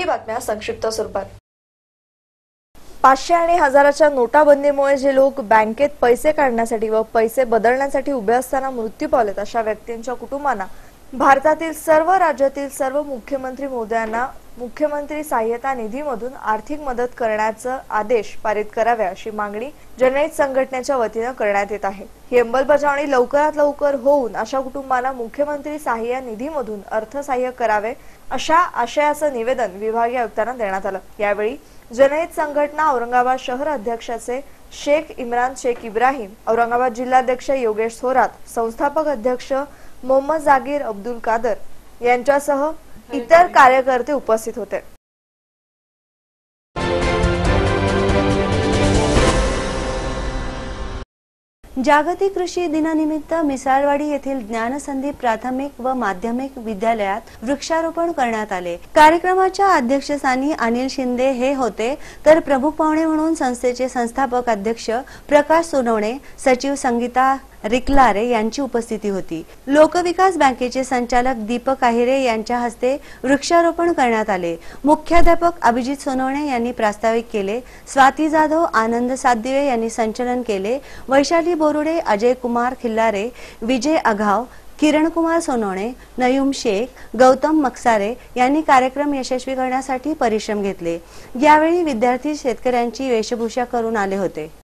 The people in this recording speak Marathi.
काही बातम्या संक्षिप्त स्वरूपात। 500 आणि 1000च्या नोटाबंदीमुळे जे लोक बँकेत पैसे काढण्यासाठी व पैसे बदलण्यासाठी उभे असताना मृत्यू पावलेत अशा व्यक्तींच्या कुटुंबांना भारतातील सर्व राज्यातील सर्व मुख्यमंत्री महोदयांना मुख्यमंत्री सहाय्यता निधीमधून आर्थिक मदत करण्याचा आदेश पारित करावे अशी मागणी जनहित संघटनेच्या वतीने करण्यात येत आहे। ही अंमलबजावणी लवकरात लवकर होऊन अशा कुटुंबांना मुख्यमंत्री सहाय्य निधीमधून अर्थसहाय्य करावे अशा आशयाचं निवेदन विभागीय आयुक्तांना देण्यात आलं। यावेळी जनहित संघटना औरंगाबाद शहर अध्यक्षाचे शेख इम्रान शेख इब्राहिम, औरंगाबाद जिल्हाध्यक्ष योगेश थोरात, संस्थापक अध्यक्ष मोहम्मद जागीर अब्दुल कादर यांच्यासह इतर कार्यकर्ते उपस्थित होते। जागतिक कृषी दिनानिमित्त मिसाळवाडी येथील ज्ञानसंधी प्राथमिक व माध्यमिक विद्यालयात वृक्षारोपण करण्यात आले। कार्यक्रमाच्या अध्यक्षस्थानी अनिल शिंदे हे होते, तर प्रमुख पाहुणे म्हणून संस्थेचे संस्थापक अध्यक्ष प्रकाश सोनवणे, सचिव संगीता रिकलारे यांची उपस्थिती होती। लोकविकास बँकेचे संचालक दीपक आहिरे यांच्या हस्ते वृक्षारोपण करण्यात आले। मुख्याध्यापक अभिजित सोनवणे यांनी प्रास्ताविक केले। स्वाती जाधव, आनंद सातदिवे यांनी संचलन केले। वैशाली बोरुडे, अजय कुमार खिल्लारे, विजय अघाव, किरण कुमार सोनवणे, नयूम शेख, गौतम मक्सारे यांनी कार्यक्रम यशस्वी करण्यासाठी परिश्रम घेतले। यावेळी विद्यार्थी शेतकऱ्यांची वेशभूषा करून आले होते।